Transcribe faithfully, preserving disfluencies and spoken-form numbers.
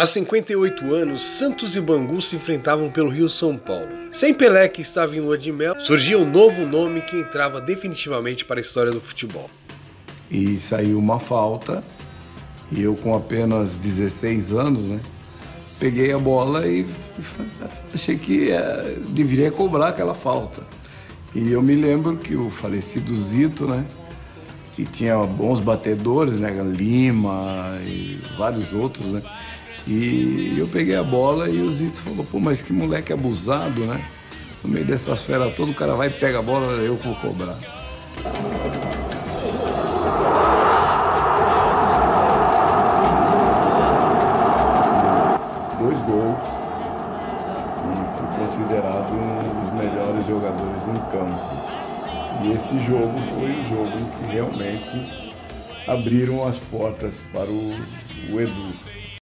Há cinquenta e oito anos, Santos e Bangu se enfrentavam pelo Rio São Paulo. Sem Pelé, que estava em lua de mel, surgia um novo nome que entrava definitivamente para a história do futebol. E saiu uma falta, e eu com apenas dezesseis anos, né, peguei a bola e achei que é, deveria cobrar aquela falta. E eu me lembro que o falecido Zito, né, que tinha bons batedores, né, Lima e vários outros, né, e eu peguei a bola e o Zito falou, pô, mas que moleque abusado, né? No meio dessas feras todas, o cara vai e pega a bola, eu vou cobrar. Fiz dois gols e fui considerado um dos melhores jogadores em campo. E esse jogo foi o jogo que realmente abriram as portas para o, o Edu.